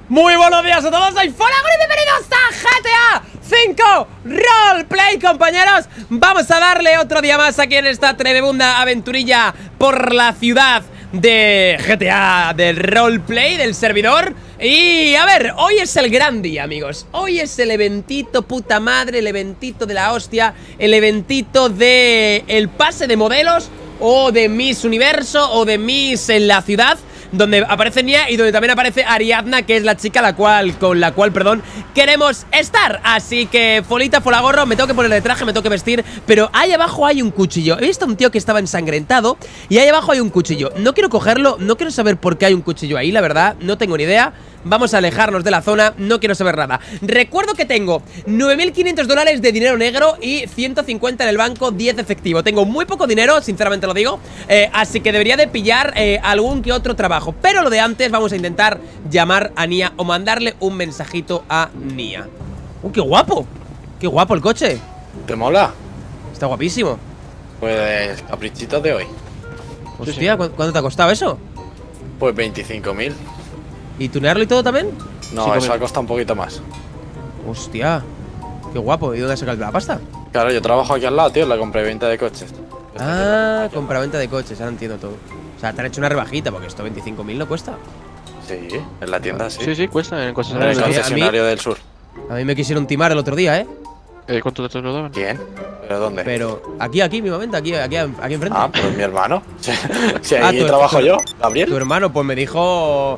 Muy buenos días a todos, soy Folagor y bienvenidos a GTA 5 Roleplay, compañeros. Vamos a darle otro día más aquí en esta tremenda aventurilla por la ciudad de GTA, del roleplay, del servidor. Y a ver, hoy es el gran día, amigos. Hoy es el eventito, puta madre, el eventito de la hostia. El eventito de el pase de modelos, o de Miss Universo, o de Miss en la ciudad, donde aparece Nia y donde también aparece Ariadna, que es la chica con la cual, queremos estar. Así que, Folita, Folagorro, me tengo que poner de traje, me tengo que vestir. Pero ahí abajo hay un cuchillo. He visto a un tío que estaba ensangrentado y ahí abajo hay un cuchillo. No quiero cogerlo, no quiero saber por qué hay un cuchillo ahí, la verdad, no tengo ni idea. Vamos a alejarnos de la zona, no quiero saber nada. Recuerdo que tengo 9.500 dólares de dinero negro y 150 en el banco, 10 efectivo. Tengo muy poco dinero, sinceramente lo digo, así que debería de pillar algún que otro trabajo. Pero lo de antes, vamos a intentar llamar a Nia o mandarle un mensajito a Nia. ¡Qué guapo! ¡Qué guapo el coche! ¿Te mola? Está guapísimo. Pues caprichitos de hoy. Hostia, ¿cuánto te ha costado eso? Pues 25.000. ¿Y tunearlo y todo también? No, eso ha costado un poquito más. Hostia, qué guapo. ¿Y dónde has sacado la pasta? Claro, yo trabajo aquí al lado, tío, en la compra-venta de coches. Ah, compra-venta de coches, ahora entiendo todo. O sea, te han hecho una rebajita, porque esto 25.000 no cuesta. Sí, en la tienda sí. Sí, cuesta en el En el concesionario del sur. A mí me quisieron timar el otro día, ¿eh? ¿Cuánto te lo daban? ¿Quién? ¿Pero dónde? Pero aquí mismamente, aquí enfrente. Ah, pues mi hermano. Si ahí trabajo yo, Gabriel. Tu hermano, pues me dijo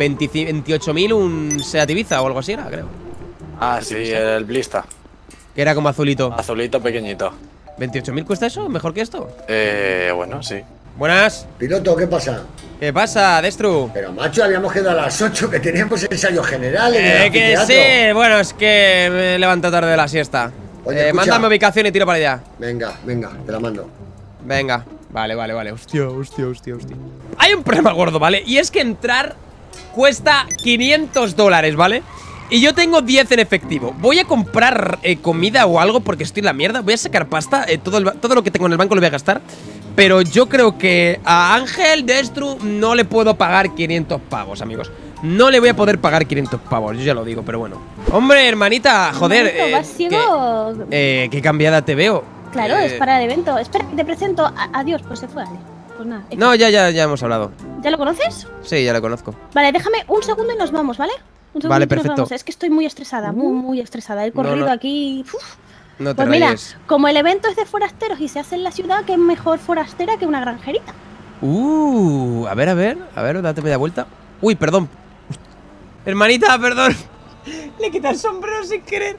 28.000 un Seat Ibiza o algo así era, creo. Ah, sí, el Blista. Que era como azulito. Azulito pequeñito. ¿28.000 cuesta eso? ¿Mejor que esto? Bueno, sí. Buenas. Piloto, ¿qué pasa? ¿Qué pasa, Destru? Pero macho, habíamos quedado a las 8 que teníamos ensayo general en el Que anfiteatro. sí, bueno, es que me he levantado tarde de la siesta. Oye, escucha. Mándame ubicación y tiro para allá. Venga, te la mando. Venga, vale. Hostia. Hay un problema gordo, ¿vale? Y es que entrar cuesta 500 dólares, ¿vale? Y yo tengo 10 en efectivo. Voy a comprar comida o algo porque estoy en la mierda. Voy a sacar pasta, todo lo que tengo en el banco lo voy a gastar. Pero yo creo que a Ángel Destru no le puedo pagar 500 pavos, amigos. No le voy a poder pagar 500 pavos, yo ya lo digo, pero bueno. Hombre, hermanita, joder. ¿Vas ciego? Qué cambiada te veo. Claro, es para el evento. Espera, que te presento. Adiós, pues se fue, Ale. Pues nada. No, ya hemos hablado. ¿Ya lo conoces? Sí, ya lo conozco. Vale, déjame un segundo y nos vamos, ¿vale? Un segundo Vale, y nos perfecto. vamos. Es que estoy muy estresada, muy estresada. He corrido aquí. No te Pues mira, rayes. como el evento es de forasteros y se hace en la ciudad, que es mejor forastera que una granjerita. A ver, date media vuelta. Uy, perdón. Hermanita, perdón. Le quita el sombrero sin querer.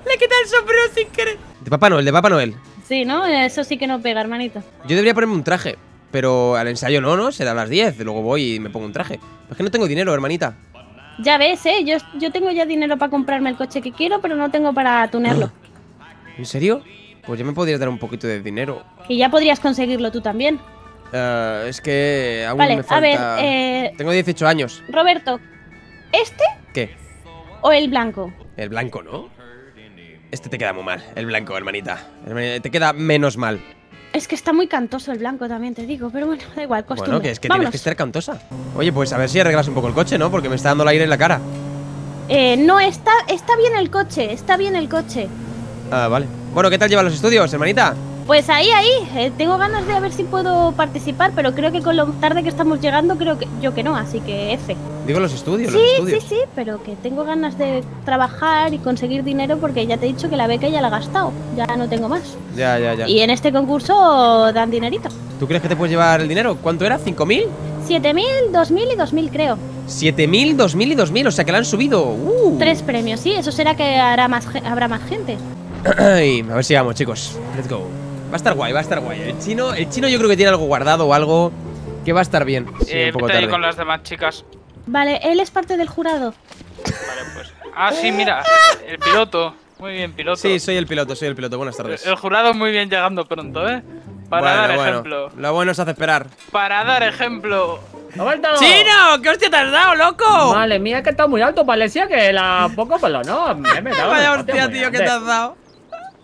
De Papá Noel. Sí, ¿no? Eso sí que no pega, hermanito. Yo debería ponerme un traje, pero al ensayo no, será a las 10. Luego voy y me pongo un traje. Es que no tengo dinero, hermanita. Ya ves, ¿eh? Yo tengo ya dinero para comprarme el coche que quiero, pero no tengo para tunearlo. ¿En serio? Pues ya me podrías dar un poquito de dinero. Y ya podrías conseguirlo tú también. Es que aún Vale, me falta... a ver, Tengo 18 años. Roberto, ¿este ¿Qué? o el blanco? El blanco, ¿no? Este te queda muy mal, el blanco, hermanita. Te queda menos mal. Es que está muy cantoso el blanco también, te digo. Pero bueno, da igual, costumbre. Bueno, que es que Vámonos. tienes que estar cantosa. Oye, pues a ver si arreglas un poco el coche, ¿no? Porque me está dando el aire en la cara. No, está bien el coche, Ah, vale. Bueno, ¿qué tal llevan los estudios, hermanita? Pues ahí, tengo ganas de a ver si puedo participar, pero creo que con lo tarde que estamos llegando, creo que no, así que F. Digo los estudios, Sí, pero que tengo ganas de trabajar y conseguir dinero porque ya te he dicho que la beca ya la he gastado, ya no tengo más. Ya. Y en este concurso dan dinerito. ¿Tú crees que te puedes llevar el dinero? ¿Cuánto era? ¿5.000? 7.000, 2.000 y 2.000 creo. 7.000, 2.000 y 2.000, o sea que la han subido. 3 premios, sí, eso será que habrá más gente. Ay, a ver si vamos, chicos. Let's go. Va a estar guay. El chino yo creo que tiene algo guardado o algo que va a estar bien. Sí, un poco Vete ahí tarde. con las demás chicas. Vale, él es parte del jurado. Vale, pues. Ah, sí, mira, el piloto. Muy bien, piloto. Sí, soy el piloto. Buenas tardes. El jurado muy bien llegando pronto, ¿eh? Para dar ejemplo. Lo bueno se hace esperar. Para dar ejemplo. ¡Roberto! ¡Chino! ¿Qué hostia te has dado, loco? Madre mía, que está muy alto, parecía que la poco pelo, ¿no? Vaya hostia, tío, que te has dado.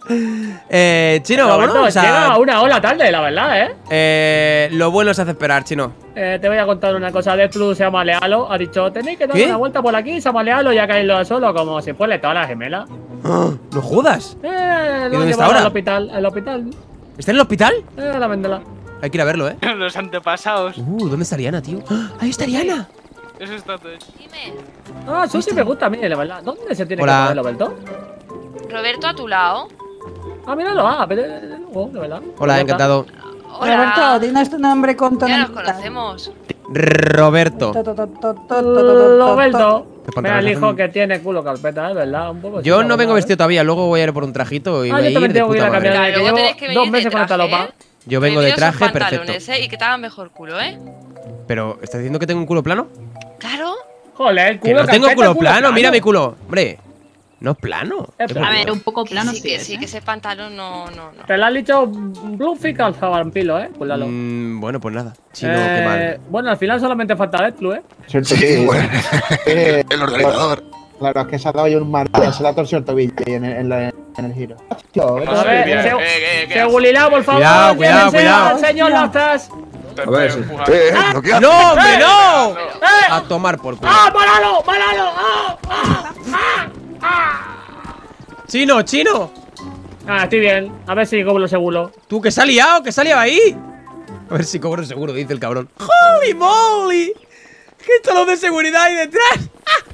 Chino, Roberto, vámonos. llega una hora tarde, la verdad, Lo bueno se hace esperar, Chino. Te voy a contar una cosa. Deathloop se llama Lealo. Ha dicho, tenéis que dar ¿Qué? una vuelta por aquí, se llama Lealo, ya caído al suelo como si fuera toda la gemela. ¡No jodas! Lo dónde está llevaron ahora? al hospital. El hospital. ¿Está en el hospital? La vendela. Hay que ir a verlo, Los antepasados. ¿Dónde está Ariana, tío? ¡Ahí está Ariana! Eso está todo. Dime, Ah, eso sí me gusta a mí, la verdad. ¿Dónde se tiene Hola. que poner Roberto? Roberto a tu lado. Ah, míralo, pero de verdad. Hola, encantado. Hola. Roberto, dinos tu nombre con Ya nos tonalidad. conocemos. Roberto. Roberto. Qué Mira, el hijo pantalón. que tiene culo carpeta, es verdad. Un poco Yo chico, no vengo ¿verdad? vestido todavía, luego voy a ir por un trajito y Ah, voy a yo también ir de tengo que ir puta a cambiar. madre. Claro, que luego llevo tenéis que venir 2 de meses con esta traje, lopa. ¿eh? Yo vengo de Metidos en traje, pantalones, perfecto. Y que te hagan mejor culo, ¿eh? Pero, ¿estás diciendo que tengo un culo plano? Claro. Joder, Que no tengo culo plano, mira mi culo. Hombre, no es plano. Es Qué plano. bonito. A ver, un poco plano Sí, sí que es, sí, ¿eh? que ese pantalón no. Te lo has dicho Bluefic al vampiro, cuidado. Bueno, pues nada. Chino, qué mal. Bueno, al final solamente falta Deathloop, Cierto, sí. El organizador. Claro, es que se ha dado ya un martillo, se le ha torcido el tobillo ahí en el giro. Tío, vete A a ver. ver, Segulilao, por favor. Cuidado, cuidado, llévense cuidado. al señor Lastas. A ver, sí. ¿Lo que hace? ¡No, hombre, no! A tomar por culo. ¡Ah, paralo! ¡Paralo! ¡Chino, chino! Ah, estoy bien. A ver si cobro seguro. ¿Tú que se ha liado? ¿Que se ha liado ahí? A ver si cobro seguro, dice el cabrón. ¡Holy moly! ¿Qué talón de seguridad hay detrás?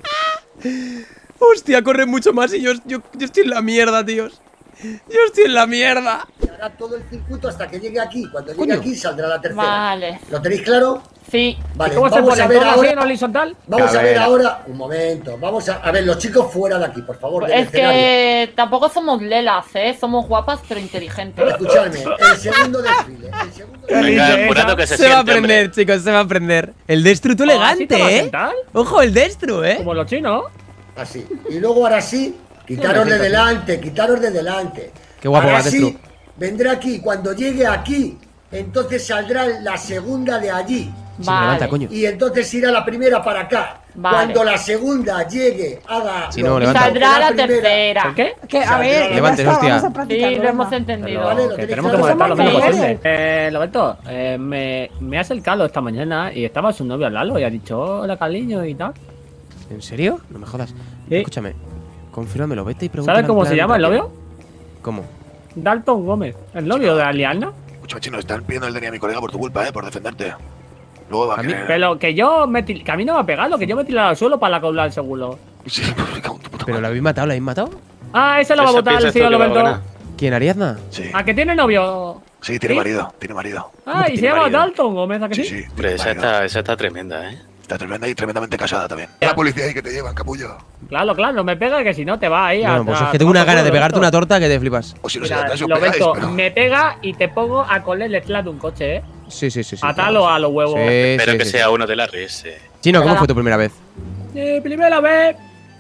Hostia, corre mucho más y yo estoy en la mierda, tíos. Yo estoy en la mierda. Y hará todo el circuito hasta que llegue aquí. Cuando llegue Coño. aquí saldrá la tercera. Vale. ¿Lo tenéis claro? Sí. Vale, ¿Cómo se vamos pone? a ver ¿Todo así ahora. en horizontal? Vamos a ver Cabrera. ahora. Un momento. Vamos a ver los chicos fuera de aquí, por favor. del Es escenario. que tampoco somos lelas, ¿eh? Somos guapas pero inteligentes. Escuchadme, el segundo desfile. El segundo desfile. Venga, Jurando que se Se va a siente, hombre. aprender, chicos, se va a aprender. El Destru, tú ¿Así te vas a elegante, sentar? Ojo, el Destru, Como los chinos. Así. Y luego ahora sí, quitaros de delante, quitaros de delante. Qué guapo ahora va, sí, Destru. vendrá aquí. Cuando llegue aquí, entonces saldrá la segunda de allí. Se Vale. levanta, coño. Y entonces irá la primera para acá. Vale. Cuando la segunda llegue, haga. Sí, lo no, mismo levanta. que Saldrá la primera. tercera. ¿Por qué? Que, a ver, Levante, ya está, hostia. vamos a practicar, sí, lo hemos entendido. Vale, lo Que tenéis tenemos que claro. molestar lo menos Somos posible. Roberto, me ha acercado esta mañana y estaba su novio al lado y ha dicho hola, cariño y tal. ¿En serio? No me jodas. Sí. Escúchame, confírmamelo, vete y pregúntale. ¿Sabes cómo en se plan llama el rápido. novio? ¿Cómo? Dalton Gómez, el novio de Aliana. Escucha, chino, están pidiendo el DNA a mi colega por tu culpa, por defenderte. Luego va a ¿A mí? querer. Pero que que a mí no me ha pegado, que yo me he tirado al suelo para cobrar el seguro. Sí, me cago en tu puta ¿Pero madre. la habéis matado? ¿La habéis matado? Ah, ese lo va a Eso votar el piensas tú señor que va a Roberto. ganar. ¿Quién, Ariadna? Sí, ¿A que tiene novio? sí, tiene ¿Sí? marido, tiene marido. Ah, y se tiene llama marido. Dalton Gómez, ¿a que Sí, sí? sí. Hombre, tiene marido. esa está tremenda, ¿eh? Está tremenda y tremendamente casada también. La policía ahí que te llevan, capullo. Claro, claro, no me pega que si no te va ahí a. No, pues es que tengo una gana de pegarte una torta que te flipas. O si no se Mira, atrás, os pegáis, Roberto, pero. me pega y te pongo a coler el de un coche, ¿eh? Sí. Atalo a los huevos. Sí, Espero sí, que sí, sea sí. uno de la RS. Chino, ¿cómo fue tu primera vez? Primera vez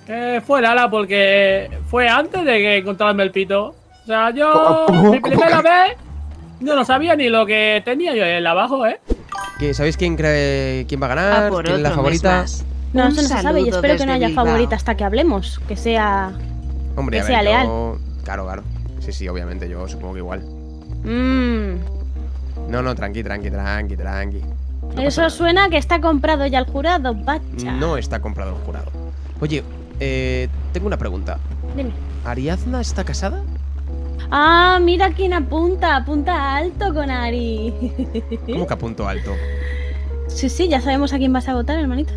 fue Lara porque fue antes de que encontrarme el pito. O sea, yo. Mi primera vez. Yo no sabía ni lo que tenía yo en el abajo, ¿eh? ¿Sabéis quién va a ganar? ¿Quién es la favorita? No, eso no se sabe y espero que no haya favorita hasta que hablemos. Que sea. Hombre, que a sea ver, leal. Claro. Sí, obviamente, yo supongo que igual. Mmm. No, tranqui. No Eso pasa nada. suena que está comprado ya el jurado, bacha. No está comprado el jurado. Oye, tengo una pregunta. Dime. ¿Ariadna está casada? Ah, mira quién apunta. Apunta alto con Ari. ¿Cómo que a punto alto? Sí, ya sabemos a quién vas a votar, hermanito.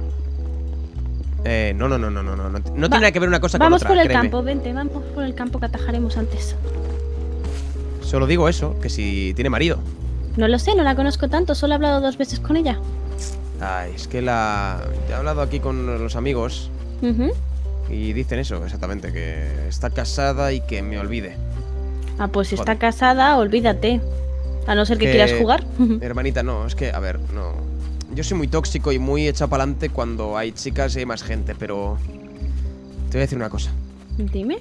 No. No tiene nada que ver una cosa con Vamos otra, por el créeme. campo, vente, vamos por el campo que atajaremos antes. Solo digo eso, que si tiene marido. No lo sé, no la conozco tanto, solo he hablado 2 veces con ella. Ay, es que he hablado aquí con los amigos Ujú. y dicen eso, exactamente, que está casada y que me olvide. Ah, pues si está Joder. casada, olvídate. A no ser que Que- quieras jugar. Hermanita, no, es que, a ver, no. Yo soy muy tóxico y muy echado para adelante cuando hay chicas y hay más gente, pero te voy a decir una cosa. Dime.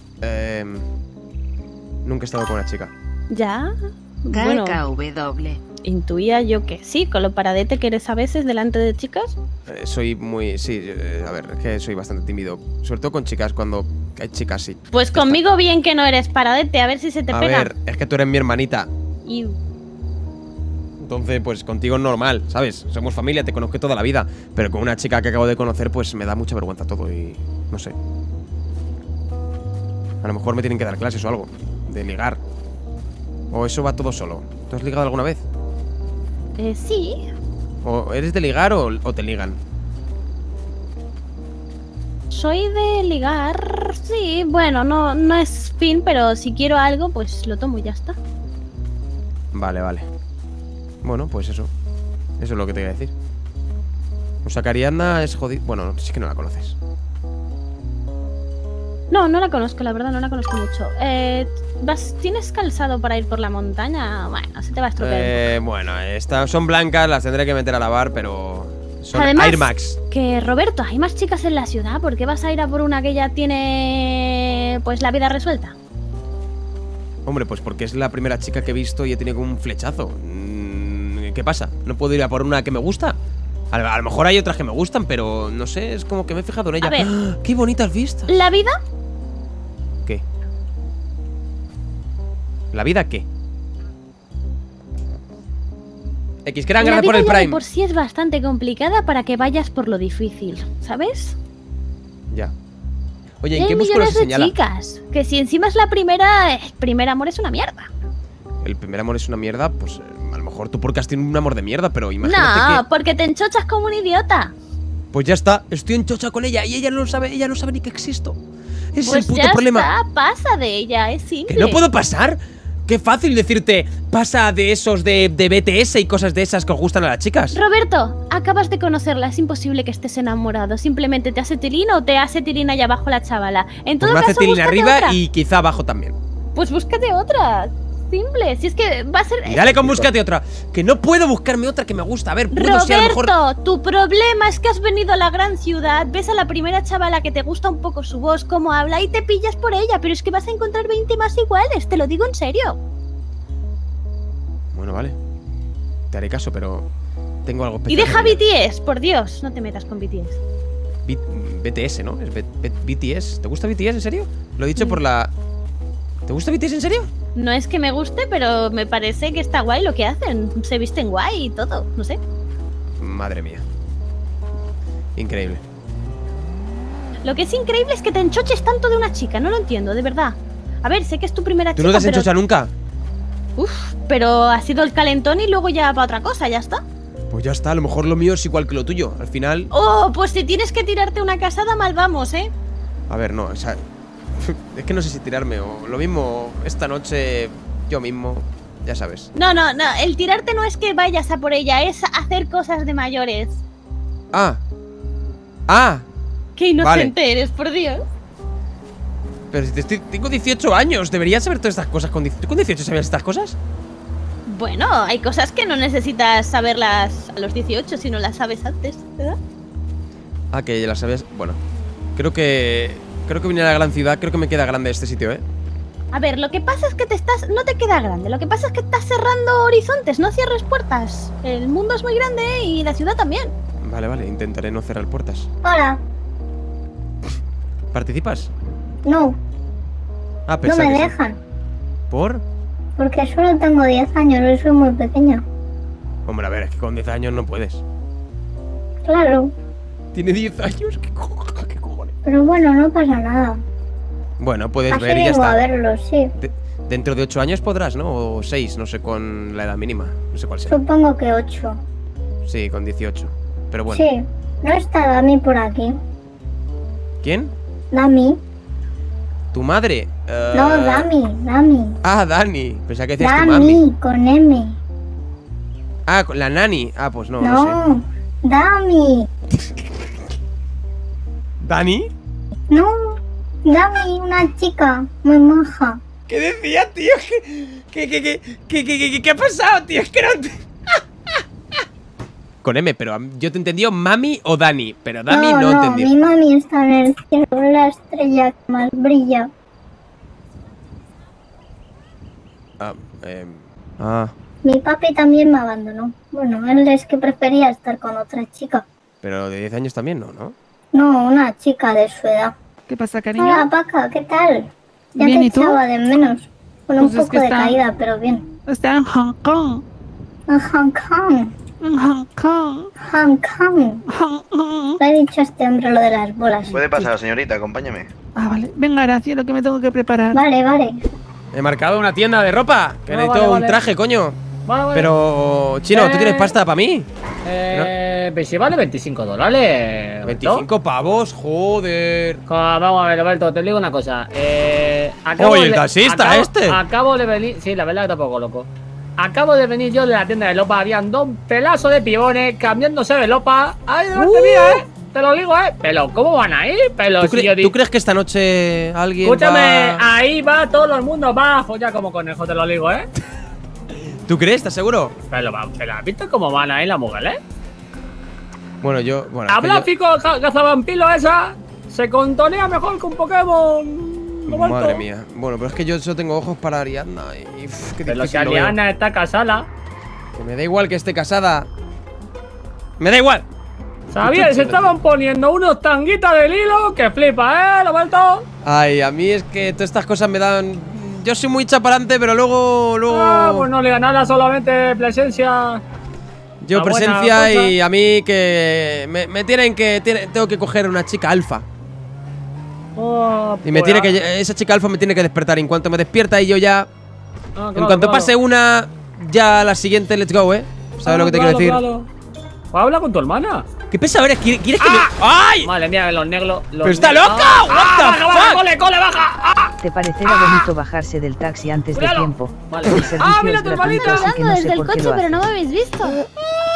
Nunca he estado con una chica. ¿Ya? Bueno, intuía yo que sí, con lo paradete que eres a veces delante de chicas. Soy muy... Sí, a ver, es que soy bastante tímido. Sobre todo con chicas, cuando hay chicas, sí. Pues conmigo bien que no eres paradete, a ver si se te pega. A ver, es que tú eres mi hermanita. Iu. Entonces, pues contigo es normal, ¿sabes? Somos familia, te conozco toda la vida. Pero con una chica que acabo de conocer, pues me da mucha vergüenza todo y... no sé. A lo mejor me tienen que dar clases o algo. De ligar. O eso va todo solo. ¿Tú has ligado alguna vez? Sí. ¿O eres de ligar o te ligan? Soy de ligar, sí. Bueno, no es fin, pero si quiero algo, pues lo tomo y ya está. Vale, vale. Bueno, pues eso. Eso es lo que te iba a decir. O sea, que Ariadna es jodida. Bueno, sí que no la conoces. No la conozco, la verdad, no la conozco mucho. ¿Tienes calzado para ir por la montaña? Bueno, se te va a estropear. Bueno, son blancas, las tendré que meter a lavar, pero son Además, Air Max. Que Roberto, hay más chicas en la ciudad. ¿Por qué vas a ir a por una que ya tiene pues la vida resuelta? Hombre, pues porque es la primera chica que he visto y he tenido como un flechazo. ¿Qué pasa? ¿No puedo ir a por una que me gusta? A lo mejor hay otras que me gustan, pero no sé, es como que me he fijado en ella. A ver, ¡Ah! ¡Qué bonitas vistas! ¿La vida? ¿Qué? ¿La vida qué? Xcran, gracias por el ya Prime. de por sí es bastante complicada para que vayas por lo difícil, ¿sabes? Ya. Oye, ¿en Hay qué músculo millones se de señala? chicas, que si encima es la primera, el primer amor es una mierda. El primer amor es una mierda, pues a lo mejor tú porque has tenido un amor de mierda, pero imagínate No, que... porque te enchochas como un idiota. Pues ya está, estoy en chocha con ella y ella no sabe ni que existo. Ese Pues es el puto ya problema. está, pasa de ella, es simple. ¿Que no puedo pasar? Qué fácil decirte, pasa de esos de BTS y cosas de esas que os gustan a las chicas. Roberto, acabas de conocerla, es imposible que estés enamorado. Simplemente te hace tilín o te hace tilín allá abajo la chavala. En todo Pues me hace caso, tilín búscate arriba otra. y quizá abajo también. Pues búscate otra. Simple, si es que va a ser... Y dale con búscate otra. Que no puedo buscarme otra que me gusta. A ver, puedo si a lo mejor... Roberto, tu problema es que has venido a la gran ciudad, ves a la primera chavala que te gusta un poco su voz, cómo habla y te pillas por ella, pero es que vas a encontrar 20 más iguales, te lo digo en serio. Bueno, vale. Te haré caso, pero tengo algo Y especial. deja BTS, por Dios, no te metas con BTS. BTS, ¿no? Es BTS. ¿Te gusta BTS, en serio? Lo he dicho por la... ¿Te gusta BTS, en serio? No es que me guste, pero me parece que está guay lo que hacen. Se visten guay y todo, no sé. Madre mía. Increíble. Lo que es increíble es que te enchoches tanto de una chica, no lo entiendo, de verdad. A ver, sé que es tu primera ¿Tú chica, no te has pero... enchochado nunca? Uf, pero ha sido el calentón y luego ya para otra cosa, ya está. Pues ya está, a lo mejor lo mío es igual que lo tuyo. Al final... Oh, pues si tienes que tirarte una casada, mal vamos, ¿eh? A ver, no, o sea... Es que no sé si tirarme o lo mismo esta noche yo mismo, ya sabes. No, el tirarte no es que vayas a por ella, es hacer cosas de mayores. Ah. Qué inocente eres, por Dios. Pero si tengo 18 años, deberías saber todas estas cosas. ¿Tú con 18 sabías estas cosas? Bueno, hay cosas que no necesitas saberlas a los 18 si no las sabes antes, ¿verdad? Ah, que ya las sabías. Bueno, creo que vine a la gran ciudad. Creo que me queda grande este sitio, ¿eh? A ver, lo que pasa es que no te queda grande. Lo que pasa es que estás cerrando horizontes, no cierres puertas. El mundo es muy grande y la ciudad también. Vale, intentaré no cerrar puertas. Hola. ¿Participas? No. Ah, No pensaba me que sí. dejan. ¿Por? Porque solo tengo 10 años y soy muy pequeña. Hombre, a ver, es que con 10 años no puedes. Claro. ¿Tiene 10 años? ¿Qué cojones? Pero bueno, no pasa nada. Bueno, puedes Así ver y ya vengo está. a verlo, sí. Dentro de 8 años podrás, ¿no? O 6, no sé con la edad mínima. No sé cuál sea. Supongo que 8. Sí, con 18. Pero bueno. Sí. ¿No está Dami por aquí? ¿Quién? ¿Dami? ¿Tu madre? No, Dami. Ah, Dani. Pensaba que decías tu mami. Dami, con M. Ah, con la nani. Ah, pues no sé. No, Dami. ¿Dani? No, Dami, una chica muy maja. ¿Qué decía, tío? ¿Qué ha pasado, tío? Es que no te... Con M, pero yo te he entendido mami o Dani. Pero Dani no entendí. Mi mami está en el cielo, la estrella que más brilla. Mi papi también me abandonó. Bueno, él es que prefería estar con otra chica. Pero de 10 años también no, ¿no? No, una chica de su edad. ¿Qué pasa, cariño? Hola, Paca, ¿qué tal? Ya Bien, te ¿y tú? echaba de menos. Con un Pues es poco que de está- caída, pero bien. Está en Hong Kong. En Hong Kong. En Hong Kong. Hong Kong. Le he dicho a este hombre lo de las bolas. Puede pasar, señorita, acompáñeme. Ah, vale. Venga, gracias, lo que me tengo que preparar. Vale, vale. He marcado una tienda de ropa. Que No, necesito vale, un vale. traje, coño. Vale, vale. Pero, Chino, ¿tú tienes pasta para mí? Pues sí, vale $25. 25 pavos, joder. Vamos a ver, Roberto, te digo una cosa. Oye, el taxista este. Acabo de venir. Sí, la verdad que tampoco loco. Acabo de venir yo de la tienda de lopa. Habían dos pedazos de pibones cambiándose de lopa. ¡Ay, delante mía, Te lo digo, Pero, ¿cómo van a ir? Pero ¿Tú, si yo ¿Tú crees que esta noche alguien Escúchame, va... ahí va todo el mundo, va a follar como conejo, te lo digo, ¿Tú crees? ¿Estás seguro? Pero ¿has visto cómo van ahí las mujeres? Bueno, yo... Bueno, es que Habla yo- fico cazavampilo esa. Se contonea mejor que un Pokémon. Roberto. Madre mía. Bueno, pero es que yo solo tengo ojos para Ariadna y... qué Pero difícil si lo veo. Ariana está casada. Que me da igual que esté casada. ¡Me da igual! ¿Sabías? Se estaban poniendo unos tanguitas del hilo que flipa, Roberto. Ay, a mí es que todas estas cosas me dan... Yo soy muy chaparante, pero luego... Pues no le da nada, solamente presencia. Yo una buena presencia cosa. y a mí que... Me tienen que... tengo que coger una chica alfa. Y me tiene que... Esa chica alfa me tiene que despertar. En cuanto me despierta y yo ya... en cuanto pase una... Ya la siguiente, let's go, ¿Sabes lo que te quiero decir? Pues habla con tu hermana. ¿Qué pesa? A ver, ¿quieres que me...? ¡Ay! Madre mía, los negros. ¡Pero está loca! ¡What the baja, fuck! cole, baja! ¿Te parecerá bonito bajarse del taxi antes de Cuidado. tiempo? Vale. El servicio Ah, mira es tu gratuito, hermanita. así que no sé desde el por qué coche, lo pero no hace. me habéis visto.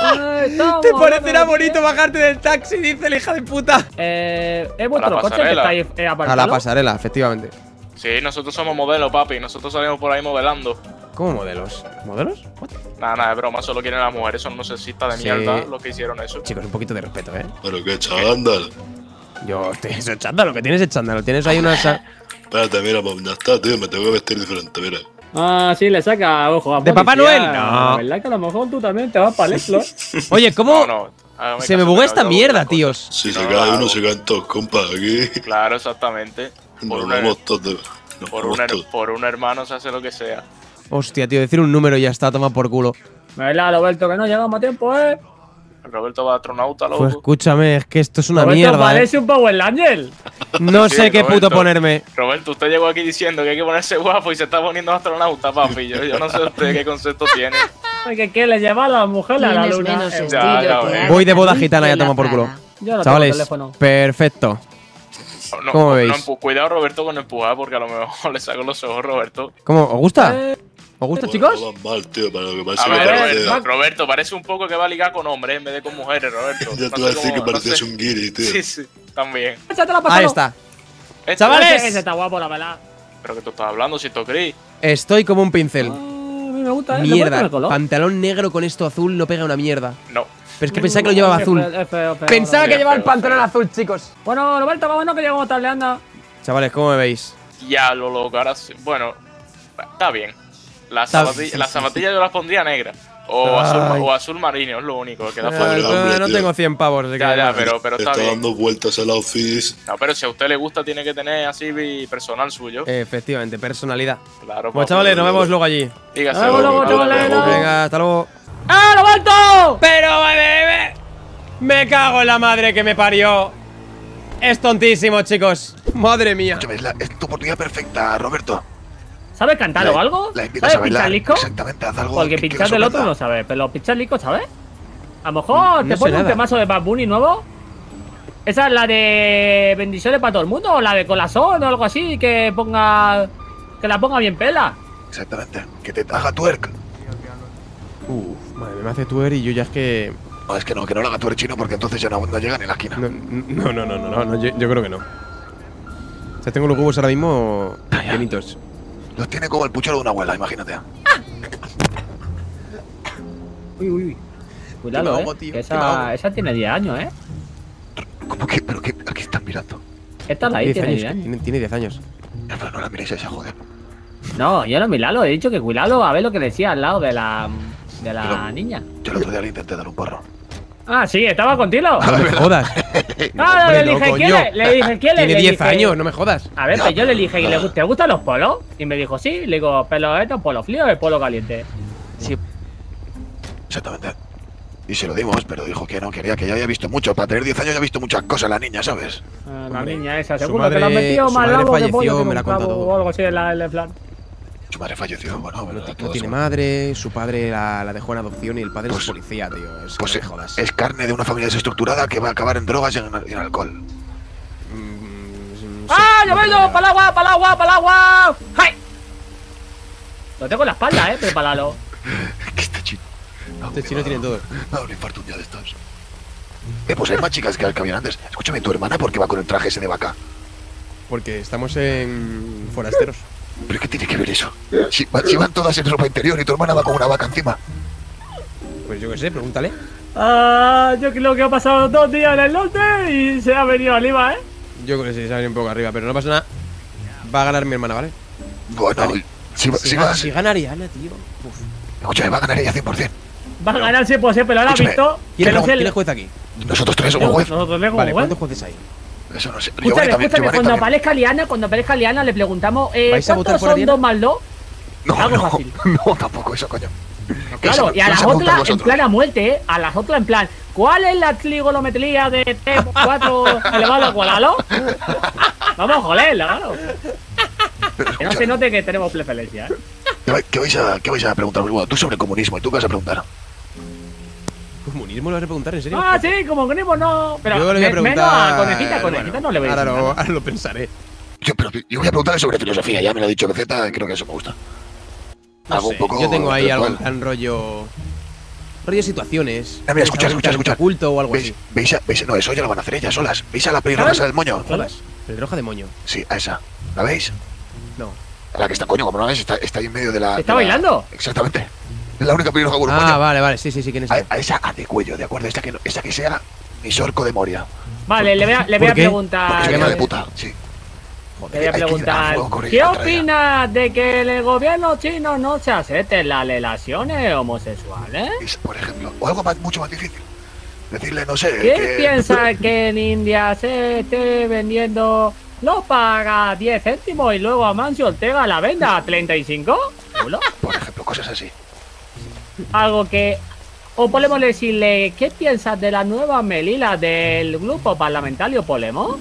¿Te parecerá bonito bajarte del taxi? Dice la hija de puta. ¿Es vuestro coche que pasarela. estáis A la aparcado? pasarela, efectivamente. Sí, nosotros somos modelos, papi. Nosotros salimos por ahí modelando. ¿Cómo modelos? ¿Modelos? Nada, es broma. Solo quieren las mujeres. Son unos sexistas de Sí. mierda los que hicieron eso. Chicos, un poquito de respeto, Pero qué chándal. Yo, eso es chándalo, que tienes es chándalo. Tienes ahí unas... Espérate, mira, pues ya está, tío. Me tengo que vestir diferente, mira. Ah, sí, le saca ojo a ¿De Papá policía. Noel? No. La verdad que a lo mejor tú también te vas para el Explo. Oye, ¿cómo...? Hágame Se me caso, buguea que esta no digo mierda, una cosa. tíos. Si se No, cae no, uno, se caen todos, compa. Aquí Claro, exactamente. Por nos un, vamos todos. Nos por, vamos un todos. por un hermano se hace lo que sea. Hostia, tío, decir un número y ya está, toma por culo. ¿Verdad, Roberto? Que no llegamos a tiempo, Roberto va a astronauta, loco. Pues escúchame, es que esto es una Roberto, mierda, parece un Power Angel. No Sí, sé qué Roberto. puto ponerme. Roberto, usted llegó aquí diciendo que hay que ponerse guapo y se está poniendo astronauta, papi. Yo no sé usted qué concepto tiene. ¿Qué le lleva a la mujer a la Tienes luna? menos Ya, estilo ya, que ya. Voy de boda Ana gitana ya Luis de toma por la culo. Prada. Yo no tengo Chavales, teléfono. perfecto. No, ¿Cómo no veis? cuidado, Roberto, con empujar, porque a lo mejor le saco los ojos, Roberto. ¿Cómo? ¿Os gusta? ¿Os gusta, chicos? No van mal, tío, para lo que A parece que ver, parece. Roberto, parece un poco que va a ligar con hombres en vez de con mujeres, Roberto. Ya No te iba a sé decir que cómo- no parecías sé. un guiri, tío. Sí, sí, también. Échatela para Ahí pasarlo. está. ¡Chavales! Ese está guapo, la verdad. Pero que tú estás hablando, si tú crees. Estoy como un pincel. A mí me gusta, ¿Le Mierda. pones el color? Pantalón negro con esto azul no pega una mierda. No. Pero es que pensaba que lo llevaba Es azul. feo, es feo, Pensaba no, que no. llevaba el pantalón azul, chicos. Bueno, Roberto, vámonos que llegamos tarde, anda. Chavales, ¿cómo me veis? Ya lo lograras. Bueno, está bien. Las Está- zapatillas yo las pondría negras. O azul marino, es lo único que da Pero, falta. hombre, no tío. tengo 100 pavos. así que- Ya, pero está Está bien. dando vueltas el outfit. No, pero si a usted le gusta, tiene que tener así personal suyo. Efectivamente, personalidad. Claro, Bueno, papi. chavales, nos vemos luego allí. Dígase. Nos vemos luego, chavales, ¿no? Venga, hasta luego. ¡Ah, Roberto! Pero, bebé, me cago en la madre que me parió. Es tontísimo, chicos. Madre mía. Escúchame, es tu oportunidad perfecta, Roberto. ¿Sabes cantar o algo? La invitas ¿Sabes a bailar. pinchar disco? Exactamente, haz algo. Porque que pinchar quieras del otro sorprender. no sabes, pero pinchar disco, ¿sabes? A lo mejor No te sé pones un nada. temazo de Bad Bunny nuevo. ¿Esa es la de bendiciones para todo el mundo? ¿O la de corazón o algo así? Que ponga. Que la ponga bien pela. Exactamente, que te haga twerk. Madre, me hace twerk y yo ya es que. No, es que no lo haga twerk chino porque entonces ya no llega ni a la esquina. No, yo creo que no. O sea, tengo los huevos ahora mismo llenitos. Los tiene como el puchero de una abuela, imagínate. Uy. Cuidado, Que me ahogo, tío, que que me ahogo. esa tiene 10 años, ¿Cómo que? ¿Pero qué? ¿A qué están mirando? Esta la ahí 10 tiene años, 10 años. tiene 10 años. Ya, pero no la miréis a esa, joder. No, yo no miralo, he dicho que cuidado a ver lo que decía al lado de la Pero- niña. Yo el otro día le intenté dar un porro. Ah, sí, estaba contigo. No me jodas. Claro, Hombre, le dije, no, ¿quién coño. le dije, ¿quién le Tiene le 10 dije, años, no me jodas. A ver, pues yo le dije, ¿te gustan los polos? Y me dijo, sí. Le digo, ¿pero esto es polo frío o es polo caliente? Sí. Exactamente. Y se lo dimos, pero dijo que no quería, que ya había visto mucho. Para tener 10 años ya ha visto muchas cosas la niña, ¿sabes? La niña esa, su seguro que la han madre- metido su más madre largo que falleció, pollo que me la un ha contado clavo todo. o algo así en el plan. Su madre falleció, bueno, pero No todo tiene eso. madre, su padre la dejó en adopción y el padre es policía, tío. Es Pues que no me jodas. es carne de una familia desestructurada que va a acabar en drogas y en alcohol. ¡Ah, lloviendo! ¡Para el agua, para el agua, para el agua! ¡Ay! Lo tengo en la espalda, prepáralo. Este chino. Este chino tiene todo. Me ha dado un infarto un día de estos. Pues hay más chicas que habían antes. Escúchame, tu hermana, ¿por qué va con el traje ese de vaca? Porque estamos en forasteros. ¿Pero qué tiene que ver eso? Si van todas en ropa interior y tu hermana va con una vaca encima. Pues yo qué sé, pregúntale. Ah, yo creo que ha pasado 2 días en el norte y se ha venido arriba, Yo creo que sí, se ha venido un poco arriba, pero no pasa nada. Va a ganar mi hermana, ¿vale? Bueno, si gana Ariana, tío. Uf. Escúchame, va a ganar ella 100%. Va a ganar si puede ser, pero ahora ha visto ¿Quién que no es sé. juez aquí? Nosotros tres somos juez. Nosotros tres Vale, como ¿cuántos jueces hay? Eso no sé. Escúchame, cuando aparezca Liana le preguntamos, ¿Vais a votar ¿cuántos por son Ariana? 2 más 2? No, Algo no, fácil. no, tampoco eso, coño. Claro, Eso y a no las se pregunta a otras en vosotros. plan a muerte, a las otras en plan, ¿cuál es la trigonometría de T por 4 elevado al cuadrado? Vamos a joderla, claro. Que no se note que tenemos preferencia, ¿Qué vais a preguntar? Bueno, tú sobre comunismo, ¿y tú qué vas a preguntar? ¿Comunismo lo vas a preguntar, en serio? Ah, sí, como comunismo no. Pero yo le voy a preguntar. menos a Conejita no le voy a decir nada. Ahora lo pensaré. Yo voy a preguntarle sobre filosofía, ya me lo ha dicho BZ, creo que eso me gusta. No Algo sé, un poco yo tengo ahí algo en intelectual. plan rollo situaciones. Mira, escucha. Culto o algo así. ¿Veis? No, eso ya lo van a hacer ellas solas. ¿Veis a la pelirroja esa del moño? ¿Solas? ¿Pelirroja de moño? Sí, a esa. ¿La veis? No. A la que está, coño, como no la ves, está ahí en medio de la... ¿Está bailando? Exactamente. Es la única pelirroja con un moño. Ah, vale, sí, ¿quién es? A esa de cuello, ¿de acuerdo? Esta que sea mi Sorco de Moria. Vale, le voy a ¿Por qué? preguntar. Porque es hija de puta, sí. Le voy a Hay que ir a preguntar, fuego con ella ¿qué contra ella. opinas de que el gobierno chino no se acepte las relaciones homosexuales? Por ejemplo, o algo mucho más difícil. Decirle, no sé... ¿Qué piensa que en India se esté vendiendo lo paga 10 céntimos y luego a Mancio Ortega la venda a 35? ¿Culo? Por ejemplo, cosas así. Algo que... O podemos decirle, ¿qué piensas de la nueva Melila del grupo parlamentario Podemos?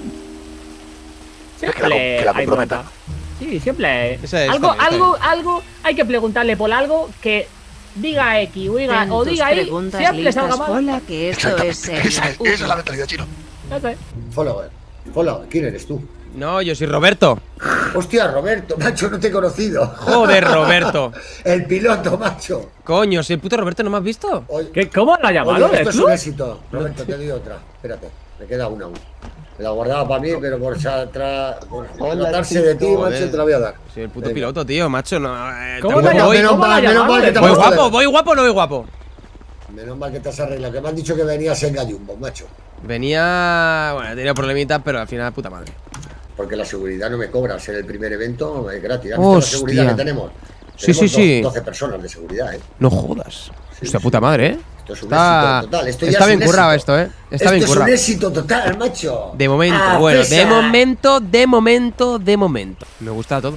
Siempre que la hay comprometa. pregunta. Sí, siempre. Esa es, Algo, está bien. algo, hay que preguntarle por algo que diga X o diga Y, siempre salga mal. Hola, que esto es Esa es la mentalidad chino. Ya sé. Follower, ¿quién eres tú? No, yo soy Roberto. Hostia, Roberto, macho, no te he conocido. Joder, Roberto. El piloto, macho. Coño, si el puto Roberto no me has visto. ¿Cómo la llamaron? Oye, esto es ¿Tú? un éxito. Roberto, te doy otra. Espérate, me queda una aún. Me la guardaba para mí, pero por tratarse de ti, Joder. macho, te la voy a dar. Soy el puto Venga. piloto, tío, macho. No, ¿Cómo tampoco te llamas? voy, Menos ¿Cómo la mal, menos mal que llamaron? te voy has guapo, voy guapo o no voy guapo. Menos mal que te has arreglado, que me han dicho que venías en Gallumbo, macho. Venía. Bueno, tenía problemitas, pero al final, puta madre. Porque la seguridad no me cobra, ser el primer evento es gratis. ¿Has visto la seguridad que tenemos? Sí, Tenemos sí. 12 personas de seguridad, No jodas. Hostia, puta madre, ¿eh? Esto es un Está, éxito total. Esto ya está es bien un currado éxito. esto, ¿eh? Está bien Esto es un currado. éxito total, macho. De momento, Ah, bueno, de César. momento. Me gusta todo.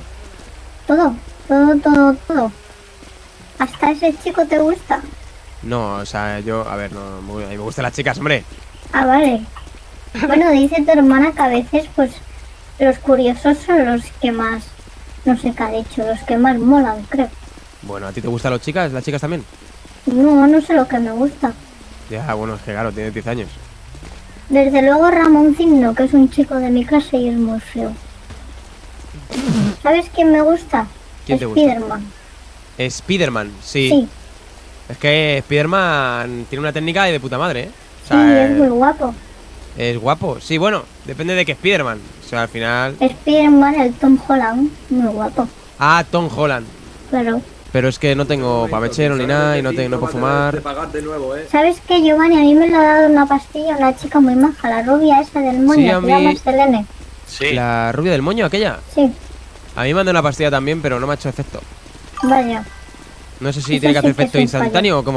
Todo. ¿Hasta ese chico te gusta? No, o sea, yo, a ver, no, a mí me gustan las chicas, hombre. Ah, vale. Bueno, dice tu hermana que a veces, pues, los curiosos son los que más, no sé qué ha dicho, los que más molan, creo. Bueno, ¿a ti te gustan las chicas también? No sé lo que me gusta. Ya, bueno, es que claro, tienes 10 años. Desde luego Ramoncín no, que es un chico de mi clase y es muy feo. ¿Sabes quién me gusta? ¿Quién te gusta? Spiderman. Spiderman, sí. Sí, Es que Spiderman tiene una técnica de puta madre, ¿eh? O sí, sea, es muy guapo. es guapo. Sí, bueno, depende de qué Spiderman. O sea, al final... Spiderman, el Tom Holland, muy guapo. Ah, Tom Holland. Claro. Pero es que no tengo pavechero ni nada y no puedo fumar. ¿Sabes qué, Giovanni? A mí me lo ha dado una pastilla una chica muy maja, la rubia esa del moño, Sí, a se llama mí- Selene. Sí. La rubia del moño, aquella. Sí, A mí me han dado una pastilla también, pero no me ha hecho efecto. vaya. No sé si Eso tiene que sí hacer que es efecto un instantáneo o cómo va.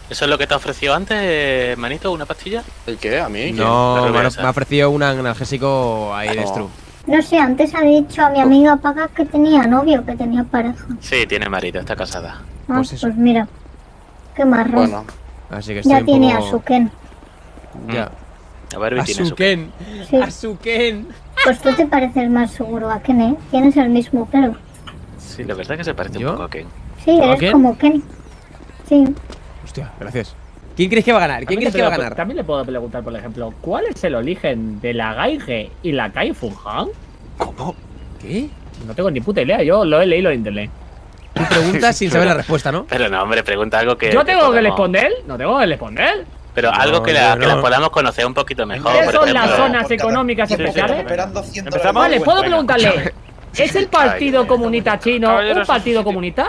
¿Eso es lo que te ha ofrecido antes, manito? ¿Una pastilla? ¿El qué? ¿A mí? No, me ha ofrecido un analgésico ahí de Stru. No sé, antes ha dicho a mi amiga Paga que tenía novio, que tenía pareja. Sí, tiene marido, está casada. Ah, pues mira. Qué marrón. Bueno. Así que ya tiene a su Ken. Ya. A Barbie tiene su Ken. Sí. A su Ken. Pues tú te pareces más seguro a Ken, ¿eh? Tienes el mismo pelo. Sí, la verdad es que se parece un poco a Ken. Sí, eres como Ken. Sí. Hostia, gracias. ¿Quién crees que va a ganar? ¿Quién crees que va a ganar? También le puedo preguntar, por ejemplo, ¿cuál es el origen de la Gaige y la Kai Fu Han? ¿Cómo? ¿Qué? No tengo ni puta idea, yo lo he leído en internet. Tú preguntas sin saber la respuesta, ¿no? Pero no, hombre, pregunta algo que... ¿Yo tengo que responder? No tengo que responder. Pero algo que la podamos conocer un poquito mejor. ¿Qué son las zonas económicas especiales? Vale, ¿puedo preguntarle? ¿Es el Partido Comunista Chino un partido comunista?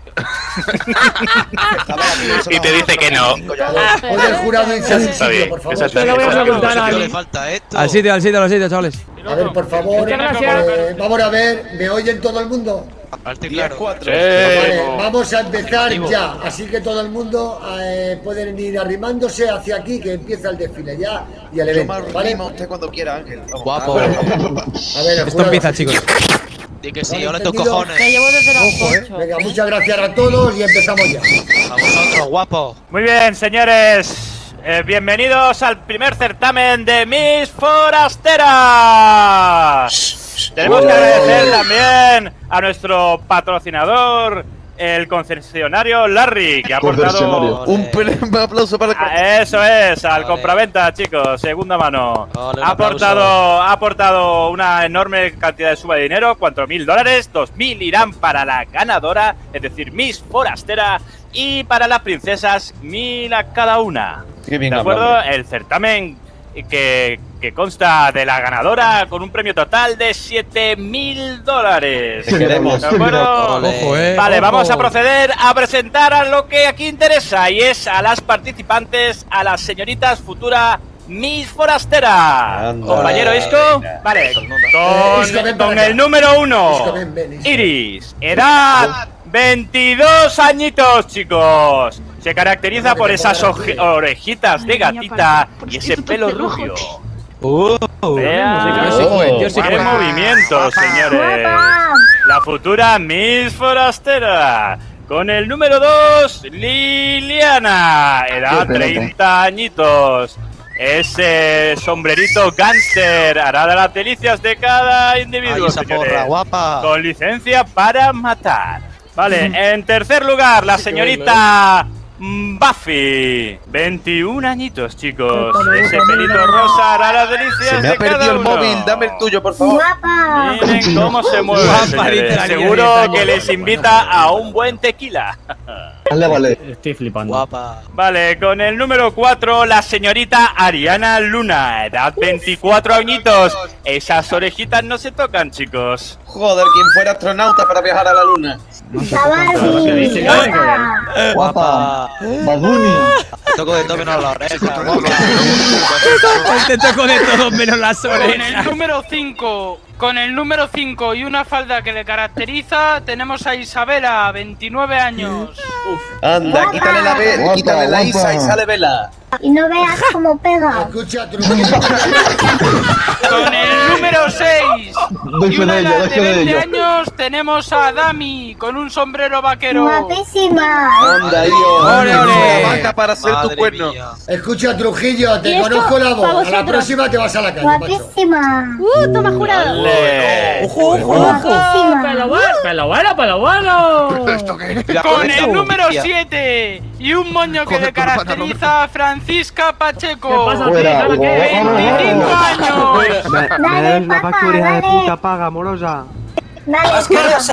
Y te dice que no. Oye, el jurado dice al sitio, por favor. Te lo voy a preguntar a mí. Al sitio, chavales. A ver, por favor, vamos a ver, ¿me oyen todo el mundo? Claro. Vale, vamos a empezar ya, así que todo el mundo pueden ir arrimándose hacia aquí, que empieza el desfile ya y el evento, ¿vale? usted cuando quiera, Ángel. Guapo. A ver, Esto empieza, chicos. Di que sí, ahora estos cojones. Te llevo desde las 8. Venga, muchas gracias a todos y empezamos ya. A vosotros, guapos. Muy bien, señores. Bienvenidos al primer certamen de Miss Forasteras. Tenemos que agradecer también a nuestro patrocinador, el concesionario Larry, que ha aportado... Un aplauso para el... Eso es, al compraventa, chicos, segunda mano. Ha aportado una enorme cantidad de suma de dinero, $4.000. 2.000 irán para la ganadora, es decir, Miss Forastera, y para las princesas 1.000 a cada una. ¿De acuerdo? El certamen que consta de la ganadora con un premio total de $7.000. Queremos. ¿De acuerdo? Vale, vamos a proceder a presentar a lo que aquí interesa, y es a las participantes, a las señoritas futura Miss Forastera. Compañero Isco, vale, con el número 1, Iris, edad 22 añitos, chicos. Se caracteriza por esas orejitas de gatita y ese pelo rubio. Vean, qué movimiento, señores. La futura Miss Forastera. Con el número 2, Liliana, edad 30 añitos. Ese sombrerito gánster hará de las delicias de cada individuo, señores. Con licencia para matar. Vale, en tercer lugar, la señorita Buffy, 21 añitos, chicos. Ese pelito rosa hará las delicias Se me ha de cada perdido el uno. móvil, dame el tuyo, por favor. Miren cómo se mueve, señores. Seguro que les invita a un buen tequila. Vale. Estoy flipando. Guapa. Vale, con el número 4, la señorita Ariana Luna, edad 24 añitos. Esas orejitas no se tocan, chicos. Joder, quien fuera astronauta para viajar a la luna. Guapa. Baduni. Te toco de todo menos la oreja, guapa. Te toco de todo menos las orejas. Con el número 5 y una falda que le caracteriza, tenemos a Isabela, 29 años. Anda, quítale la B, quítale la Isa y sale vela. Y no veas cómo pega. Escucha, Con el número 6 y una edad de 20 años, tenemos a Dami, con un sombrero vaquero. Guapísima. Anda, Dios. La vaca para hacer tu cuerno. Escucha, Trujillo, te conozco la voz. A la próxima te vas a la calle, macho. Guapísima. Toma jurado. ¡Ojo, ojo, Guapísima. Pero bueno. Con el número 7 y un moño que le caracteriza a Francisca Pacheco. ¿Qué pasa, Fuera. 25 años. Dale, papá, dale. paga, amorosa. Dale,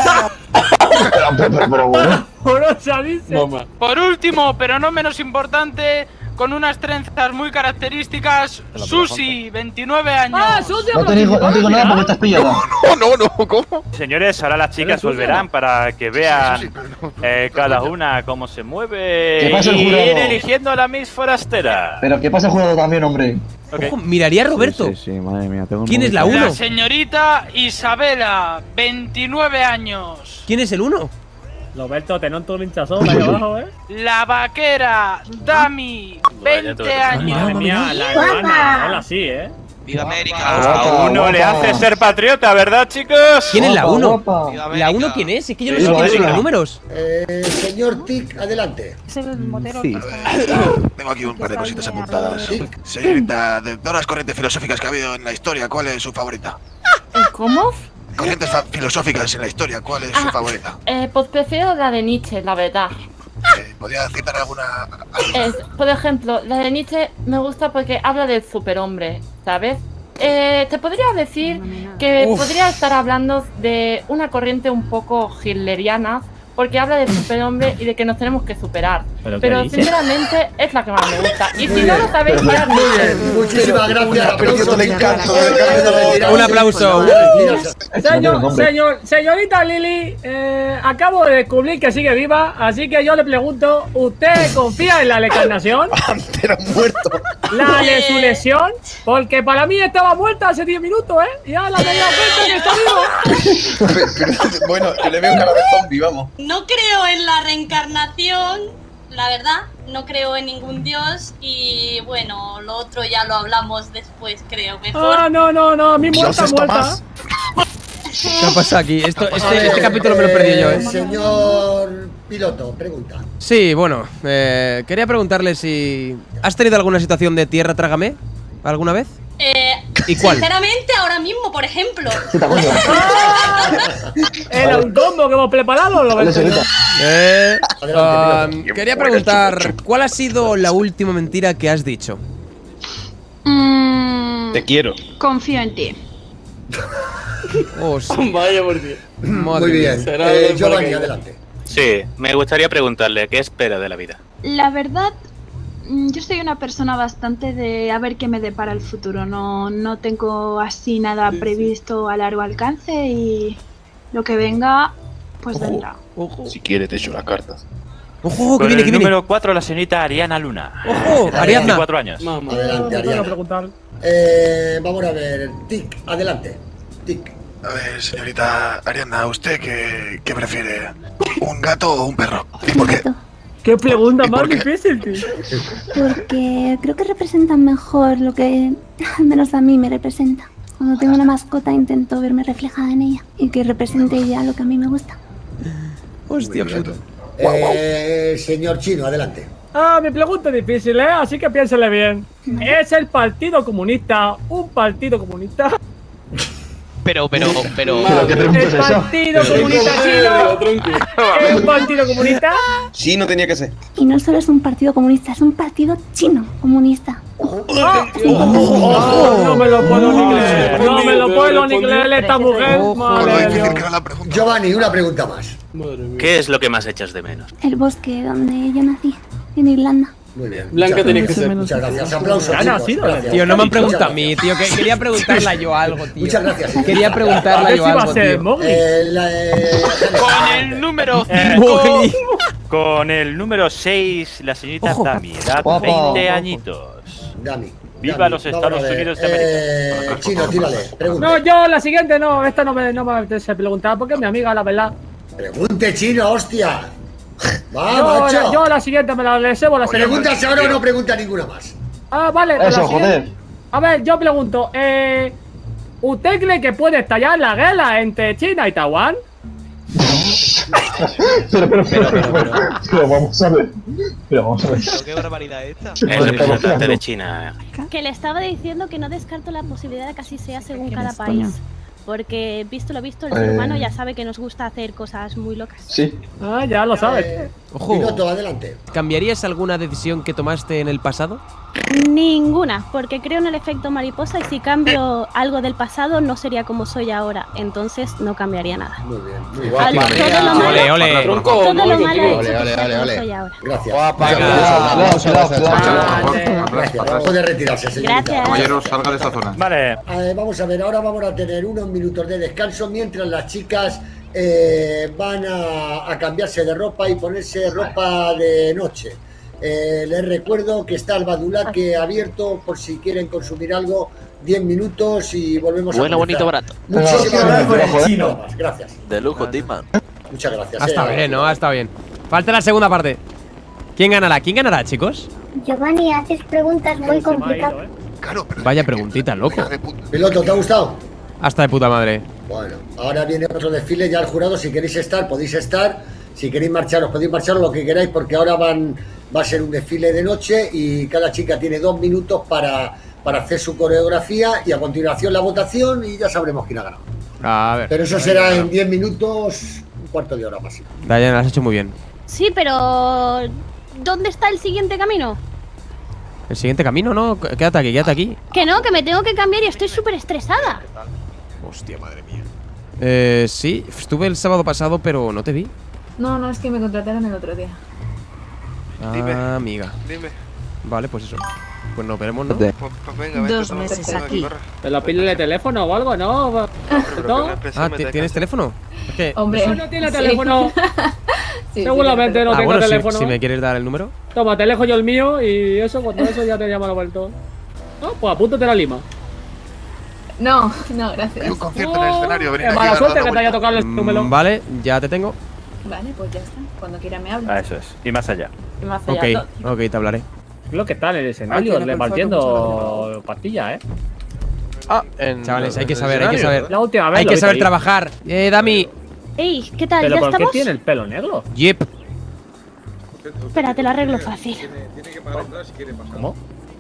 Pero bueno. Amorosa, dice. Por último, pero no menos importante, con unas trenzas muy características, Susi, 29 años. Ah, Susi, No te digo nada porque estás pillada. No, ¿cómo? Señores, ahora las chicas volverán para que vean cada una cómo se mueve ¿Qué pasa el y jurado? ir eligiendo a la Miss Forastera. Pero ¿qué pasa jurado también, hombre? Ojo, miraría a Roberto. Sí, madre mía. Tengo ¿Quién es la La 1? señorita Isabela, 29 años. ¿Quién es el 1? Roberto, tenés un hinchazón ahí abajo, La vaquera, Dami, 20 años. Madre mía, la hermana, hola sí, ¡Viva América! A uno le hace ser patriota, ¿verdad, chicos? ¿Quién es la 1? ¿La 1 quién es? Es que yo no sé quiénes son los números. Señor Tic, adelante. Es el motero. Sí. Tengo aquí un par de cositas apuntadas. Señorita, de todas las corrientes filosóficas que ha habido en la historia, ¿cuál es su favorita? ¿Cómo? Corrientes filosóficas en la historia, ¿cuál es su favorita? Pues prefiero la de Nietzsche, la verdad. ¿Podría citar alguna? Por ejemplo, la de Nietzsche me gusta porque habla del superhombre, ¿sabes? Te podría decir que podría estar hablando de una corriente un poco hitleriana, porque habla del superhombre y de que nos tenemos que superar. Pero sinceramente es la que más me gusta. Y si no lo sabéis, ya muy bien. Muchísimas gracias. Un aplauso. Señorita Lili, acabo de descubrir que sigue viva, así que yo le pregunto, ¿usted confía en la reencarnación? Pero muerto. La resurrección, porque para mí estaba muerta hace 10 minutos, y ahora me doy cuenta que está viva. Bueno, yo le veo cara de zombie, vamos. No creo en la reencarnación, la verdad, no creo en ningún dios y bueno, lo otro ya lo hablamos después, creo, mejor. No, a mí muerta. ¿Qué ha pasado aquí? Este capítulo me lo he perdido yo, Señor piloto, pregunta. Sí, bueno, quería preguntarle si... ¿Has tenido alguna situación de tierra trágame alguna vez? ¿Y cuál? Sinceramente, ahora mismo, por ejemplo. ¿Era un combo que hemos preparado o lo ves? Quería preguntar, ¿cuál ha sido la última mentira que has dicho? Te quiero. Confío en ti. Oh, sí. Vaya por Dios. Muy bien. Giovanni, adelante. Sí, me gustaría preguntarle qué espera de la vida. La verdad, yo soy una persona bastante de a ver qué me depara el futuro. No tengo así nada previsto a largo alcance y lo que venga, pues vendrá. Si quiere, te echo las cartas. ¡Ojo! Con el número 4, la señorita Ariana Luna. ¡Ojo! Ariadna. 24 años. Adelante, Ariana. Vamos a ver, Tic, adelante. Tic. A ver, señorita Ariadna, ¿usted qué prefiere? ¿Un gato o un perro? ¿Y por qué? ¿Qué pregunta más difícil, tío? Porque creo que representan mejor lo que al menos a mí me representa. Cuando tengo una mascota intento verme reflejada en ella y que represente ya lo que a mí me gusta. Hostia puta. Señor Chino, adelante. Mi pregunta es difícil, así que piénsele bien. ¿Es el Partido Comunista un partido comunista? Pero. ¿El Partido Comunista Chino es un partido comunista? Sí, no tenía que ser. Y no solo es un partido comunista, es un partido chino comunista. No me lo puedo ni creer. No me lo puedo ni creer esta mujer. Giovanni, una pregunta más. ¿Qué es lo que más echas de menos? El bosque donde yo nací, en Irlanda. Muy bien. Blanca tenía que ser. Muchas gracias. Aplausos. Tío, no me han preguntado a mí, tío. Quería preguntarle yo algo, tío. Muchas gracias. Quería preguntarle yo algo, tío. Con el número 5. Con el número 6, la señorita Dami, edad 20 añitos. Dami. ¡Viva los Estados Unidos de América! Chino, tírale. Pregunta. No, yo la siguiente no. Esta no me apetece preguntar porque es mi amiga, la verdad. Pregunte, Chino, hostia. Va, macho. Yo la siguiente me la deseo la siguiente. ¿Preguntas ahora o no pregunta ninguna más? Vale. Eso, joder. A ver, yo pregunto, ¿usted cree que puede estallar la guerra entre China y Taiwán? Pero vamos a ver. Pero qué barbaridad esta. El representante de China. Que le estaba diciendo que no descarto la posibilidad de que así sea según cada país. Porque visto lo visto, el ser humano ya sabe que nos gusta hacer cosas muy locas. Sí. Ya lo sabes. Ojo. Piloto, adelante. ¿Cambiarías alguna decisión que tomaste en el pasado? Ninguna, porque creo en el efecto mariposa y si cambio algo del pasado no sería como soy ahora. Entonces no cambiaría nada. Muy bien. Muy Todo lo malo, todo lo malo he hecho como soy ahora. Gracias. Puede retirarse, señorita. Gracias. Caballero, salga de esta zona. Vale. Vamos a ver, ahora vamos a tener unos minutos de descanso mientras las chicas van a cambiarse de ropa y ponerse ropa de noche. Les recuerdo que está el Badulaque abierto por si quieren consumir algo. 10 minutos y volvemos a comenzar. Bueno, bonito, barato. Muchísimas gracias. Gracias. De lujo, Timan. Muchas gracias. Ha estado bien, ¿no? Ha estado bien. Falta la segunda parte. ¿Quién ganará? ¿Quién ganará, chicos? Giovanni, haces preguntas muy complicadas. Vaya preguntita, loco. Piloto, ¿te ha gustado? Hasta de puta madre. Bueno, ahora viene otro desfile ya el jurado. Si queréis estar, podéis estar. Si queréis marcharos, podéis marcharos lo que queráis, porque ahora va a ser un desfile de noche y cada chica tiene 2 minutos para hacer su coreografía y a continuación la votación y ya sabremos quién ha ganado. A ver. Pero eso será en 10 minutos, un cuarto de hora más. Diana, lo has hecho muy bien. Sí, pero... ¿dónde está el siguiente camino? El siguiente camino, ¿no? Quédate aquí, quédate aquí. Que no, que me tengo que cambiar y estoy súper estresada. Hostia, madre mía. Sí, estuve el sábado pasado, pero no te vi. No, es que me contrataron el otro día. Ah, amiga. Dime. Vale, pues eso. Pues nos veremos, ¿no? Pues venga, 2 meses aquí. ¿Te lo pide el teléfono o algo, no? ¿No? Ah, ¿tienes teléfono? Es que... Hombre, ¿Eso no tiene teléfono? Sí, seguramente no tengo bueno, teléfono. Si me quieres dar el número. Toma, te dejo yo el mío y eso, cuando eso ya te llama la vuelta. No, pues apúntate la lima. No, gracias. Hay un concierto en el escenario, venid Qué aquí. mala a dar suerte la que te haya vuelta. tocado el número. Vale, ya te tengo. Vale, pues ya está. Cuando quiera me hablas. Eso es. Y más allá. Y más allá. Ok, te hablaré. Lo que está en el escenario, repartiendo pastillas, Chavales, hay que saber. La última vez Hay que saber trabajar. Dami. Ey, ¿qué tal? ¿Pero ¿Ya por qué estamos? tiene el pelo negro? Yep. Espera, te lo arreglo fácil. ¿Cómo?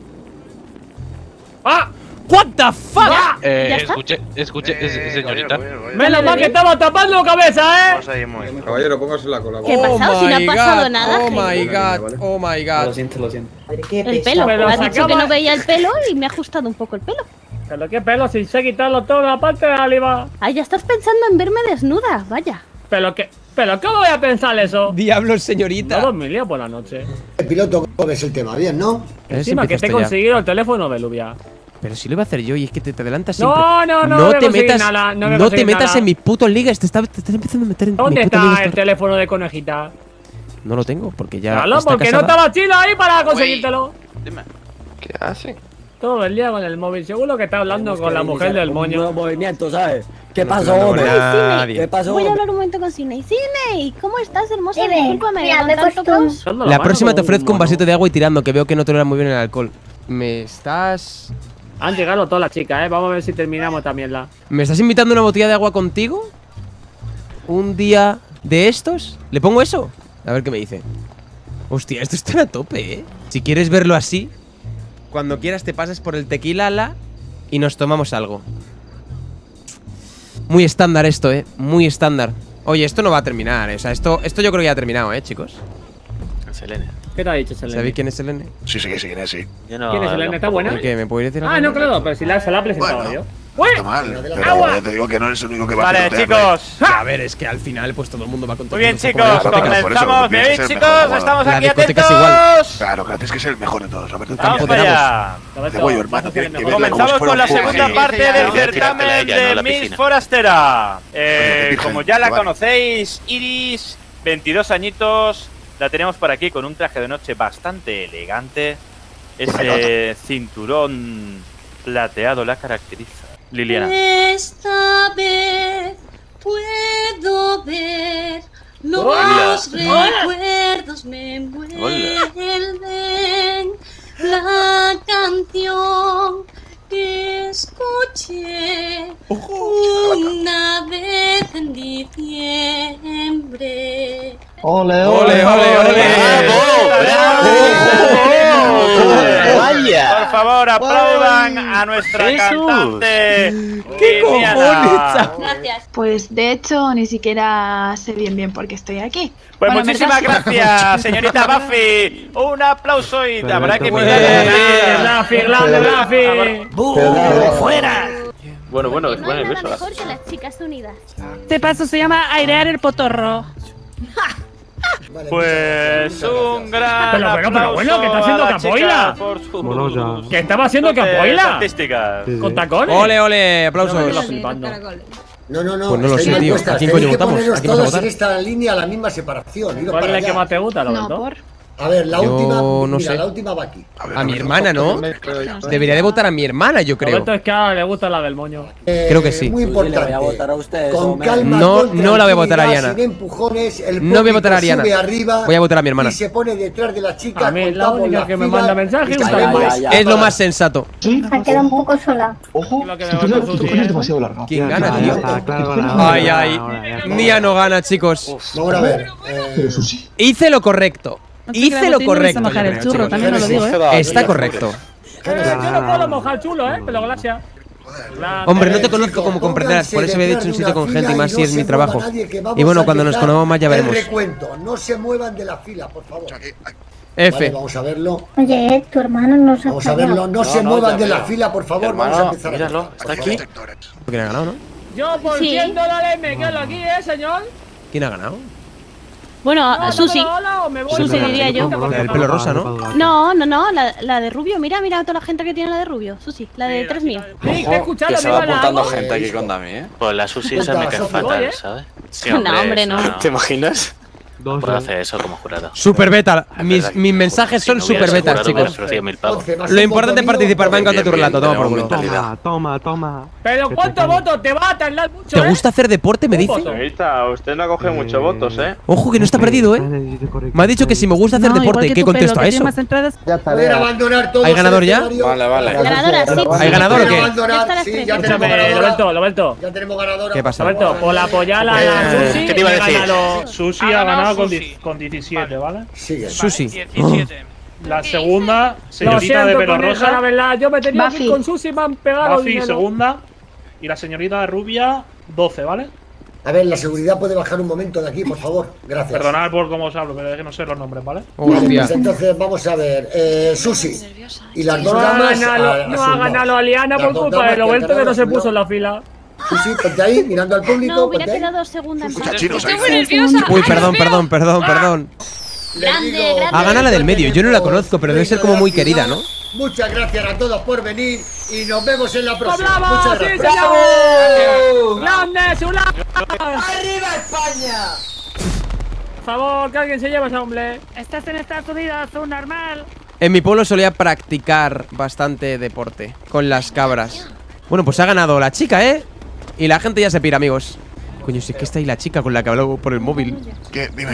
¡Ah! What the fuck? ¿Ya está? Escuche, señorita. Menos mal que estaba tapando cabeza, Caballero, póngase la cola. ¿Qué ha pasado? Si no ha pasado nada. Oh my god, oh my god. Lo siento. El pelo. Pero Has se dicho acaba- que no veía el pelo y me ha ajustado un poco el pelo. Pero qué pelo, si sé quitarlo todo la parte de arriba. Ah, ya estás pensando en verme desnuda, vaya. Pero ¿cómo voy a pensar eso? Diablos, señorita. No dormiría por la noche. El piloto, ¿cómo ves el tema? Bien, ¿no? Encima que te he conseguido el teléfono, Belubia. Pero si lo iba a hacer yo y es que te adelantas siempre. No te metas, nada, no te metas en mis putos ligas. Te estás empezando a meter en ¿Dónde mis putas ligas. está el teléfono de conejita? No lo tengo porque ya. Claro, está porque no casada. estaba chino ahí para conseguírtelo. Dime. ¿Qué hace? Todo el día con el móvil. Seguro que está hablando con la mujer del moño. movimiento, ¿sabes? ¿Qué No pasó, estoy hablando hombre? con nadie. ¿Qué pasó? Voy a hablar un momento con Sidney. Sidney, ¿cómo estás, hermosa? Dime, Discúlpame, mira, con me he tanto puesto- caos. La próxima te ofrezco un vasito de agua y tirando, que veo que no toleras muy bien el alcohol. Me estás. Han llegado todas las chicas, Vamos a ver si terminamos también la. ¿Me estás invitando a una botella de agua contigo? ¿Un día de estos? ¿Le pongo eso? A ver qué me dice. Hostia, esto está a tope, Si quieres verlo así, cuando quieras te pasas por el tequila y nos tomamos algo. Muy estándar esto, muy estándar. Oye, esto no va a terminar, O sea, esto yo creo que ya ha terminado, chicos. Selene. ¿Qué te ha dicho Selene? ¿Sabéis quién es Selene? Sí, quién es, sí. Yo no ¿Quién es Selene? ¿Está buena? ¿Por qué? ¿Me podéis decir algo? Ah, no, claro, pero si se la ha presentado Bueno. yo. No está mal, pero ya te digo que no eres el único que va a Vale, pilotearle. chicos. A ver, es que al final pues todo el mundo va con todo Muy bien, el mundo. chicos, Por eso, comenzamos. piensa ¿Veis, ser chicos? mejor, Estamos la aquí discoteca es atentos. Claro, que es que es el mejor de todos, Roberto. Vamos para allá. Te voy, hermano, tiene que verla como si Comenzamos fuera con la un juego. segunda parte del Voy a tirártela a certamen ella, no de la Miss piscina. Forastera. Virgen, Como ya la vale. conocéis, Iris, 22 añitos. La tenemos por aquí con un traje de noche bastante elegante. Ese cinturón plateado la caracteriza. Liliana. Esta vez puedo ver los Hola. recuerdos me envuelven. La canción que escuché una vez en diciembre. Ole, ole, ole, ole. ¡Vaya! Por favor, aplaudan a nuestra cantante. ¿Qué Liliana. Gracias. Pues de hecho ni siquiera sé bien por qué estoy aquí. Pues Bueno, muchísimas ¿verdad? gracias, señorita Buffy. Un aplauso y habrá que invitar Rafi, Rafi. ¡Fuera! Bueno, No hay el nada beso. mejor que las chicas unidas. Este paso se llama airear el potorro. Pues un gran Pero bueno, que está haciendo capoeira. Que estaba haciendo capoeira. Artísticas. Con tacones. Ole, ole, aplausos. Estoy flipando. No, Pues no lo estáis sé, mal tío. puestas. ¿A quién Tenéis coño que votamos? poneros ¿A quién vas a todos en votar? esta línea a la misma separación. Iros ¿Cuál es para el que allá. más te gusta, No, Roberto? por. A ver, la Yo última. no Mira, sé. la última va aquí. A mi hermana, ¿no? Debería de votar a mi hermana, yo creo. Roberto es que ahora le gusta la del moño. Creo que sí. Muy importante. voy a votar a ustedes, Con calma, No, con no la voy a votar a tranquilidad, Ariana. sin empujones, el No voy a votar a público Ariana. sube arriba Voy a votar a mi hermana. Y se pone detrás de la chica. A mí la contamos única las que me filas manda mensaje y es un sabemos- Es lo más sensato. Se ha quedado un poco sola. Ojo, Lo que me tu manda coño Susi, es demasiado larga. ¿Quién gana, tío? claro, Ay, ay. Mía no gana, chicos. Vamos a ver. Pero Susi. Hice lo correcto. Hice lo correcto. mojar yo el creo, churro, chicos. también os lo digo, ¿eh? Está correcto. Yo no puedo mojar chulo, pero gracias. Hombre, no te conozco como comprenderás, por eso me he dicho un sitio con gente y más si es mi trabajo. Y bueno, cuando nos conozcamos más ya veremos. El recuento, no se muevan de la fila, por favor. F. Vale, vamos a verlo. Oye, tu hermano nos ha Vamos a verlo, no se muevan de la fila, por favor. Vamos a Hermano, empezar. míralo, está aquí. ¿Quién ha ganado, no? Yo por Sí. 100 dólares me quedo aquí, señor. ¿Quién ha ganado? Bueno, No, Susi. hola, o me voy. Susi diría yo. La del pelo rosa, ¿no? No, la de rubio. Mira toda la gente que tiene la de rubio. Susi, la de 3000. Sí, que escuchado, Que se me va iba la apuntando hago. gente aquí con Dami, ¿eh? Pues la Susi esa me cae fatal, ¿sabes? Sí, No, hombre, no. ¿Te imaginas? No puedo hacer eso como jurado. Super beta. Mis verdad que- mensajes son Si no hubiera super betas, jurado, hubiera chicos. ofrecido 1000 pavos. Lo importante es participar. Me ha encantado tu relato. Toma por culo. Toma. Pero ¿cuántos votos te va a tardar mucho? ¿Te gusta hacer deporte? Me dice. Señorita, usted no coge muchos votos, ¿eh? Ojo que no está perdido, ¿eh? Me ha dicho que si me gusta hacer deporte. ¿Qué contesto a eso? Ya Poder abandonar todo. ¿Hay ganador ya? Vale, vale. Ganadora, sí. ¿Hay ganador o qué? Ya está las Sí, 3. ya tenemos Escúchame, ganadora. Roberto. Ya tenemos ganadora. ¿Qué pasa? Roberto, por la apoyar a la Susi. ¿qué te iba a he decir? ganado- Susi Ha ha ganado ganado Susi. con 17, ¿vale? Sigue. Susi. 17. La segunda, Lo señorita de siento, pelo coneja, la rosa. verdad. Yo me tenía que ir Buffy. con Susi y me han pegado Buffy, dinero. segunda. Y la señorita rubia, 12, ¿vale? A ver, la seguridad puede bajar un momento de aquí, por favor. Gracias. Perdonad por cómo os hablo, pero es que no sé los nombres, ¿vale? Vale, Hostia. pues entonces vamos a ver. Susi. Y las dos No ha damas. ganado, no ha ganado a Liana Las por dos culpa damas de Roberto que no se han puso en ganado. la fila. Susi, ponte ahí, mirando al público. No, hubiera ponte ahí. quedado segunda en Escucha, paz. chinos, Estoy ahí. muy nerviosa. Uy, perdón. Les Grande, digo- grande. Ha ganado la del medio. Yo no la conozco, pero debe ser como muy querida, ¿no? Muchas gracias a todos por venir y nos vemos en la próxima. ¡Bravo! Muchas ¡Sí, gracias. señor! ¡Grande, Sula! ¡Arriba España! Por favor, que alguien se lleve a ese hombre. Estás en Estados Unidos, un normal. En mi pueblo solía practicar bastante deporte con las cabras. Bueno, pues ha ganado la chica, ¿eh? Y la gente ya se pira, amigos. Coño, si es que está ahí la chica con la que habló por el móvil. ¿Qué? Dime.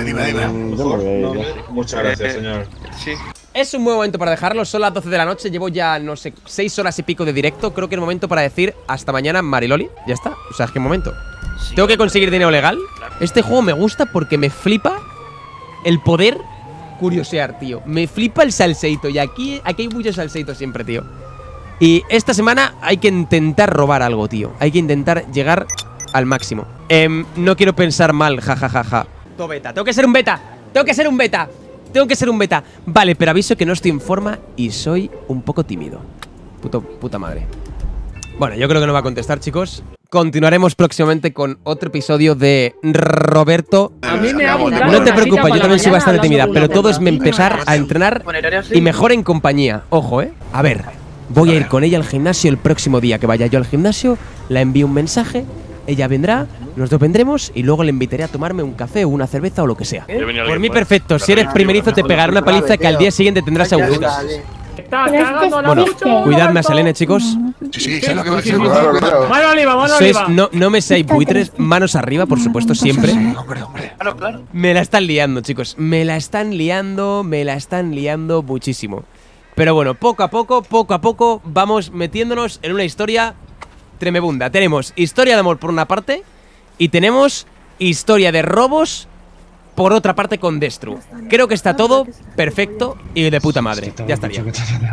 Muchas gracias, señor. Sí. Es un buen momento para dejarlo. Son las 12 de la noche. Llevo ya, no sé, 6 horas y pico de directo. Creo que es momento para decir hasta mañana, Mariloli. Ya está. O sea, es que momento. Tengo que conseguir dinero legal. Este juego me gusta porque me flipa el poder curiosear, tío. Me flipa el salseito. Y aquí hay mucho salseito siempre, tío. Y esta semana hay que intentar robar algo, tío. Hay que intentar llegar al máximo. No quiero pensar mal, jajajaja. Todo beta. Tengo que ser un beta. Tengo que ser un beta. Tengo que ser un beta. Vale, pero aviso que no estoy en forma y soy un poco tímido. Puta madre. Bueno, yo creo que no va a contestar, chicos. Continuaremos próximamente con otro episodio de Roberto. A mí me ha gustado. No te preocupes, yo también soy bastante tímida, pero todo es empezar a entrenar y mejor en compañía. Ojo, A ver, voy a ir con ella al gimnasio el próximo día que vaya yo al gimnasio. La envío un mensaje, ella vendrá, nos dos vendremos y luego le invitaré a tomarme un café o una cerveza o lo que sea. Por mí perfecto, si eres primerizo te pegaré una paliza que al día siguiente tendrás agujetas. Está cagando la Bueno, mucho. cuidadme a Selene, chicos. Sí, sé lo que va a decir. Mano arriba, mano Sois, arriba. no me seáis buitres, manos arriba, por supuesto, siempre. Claro, claro. Me la están liando, chicos. Me la están liando muchísimo. Pero bueno, poco a poco, vamos metiéndonos en una historia tremebunda. Tenemos historia de amor por una parte y tenemos historia de robos por otra parte con Destru. Creo que está todo perfecto y de puta madre. Ya estaría.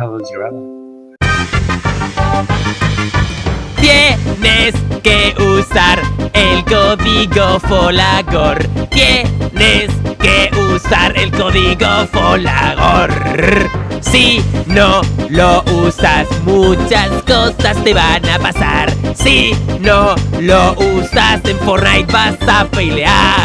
Tienes que usar el código FOLAGOR. Tienes que usar el código FOLAGOR. Si no lo usas, muchas cosas te van a pasar. Si no lo usas en Fortnite vas a pelear.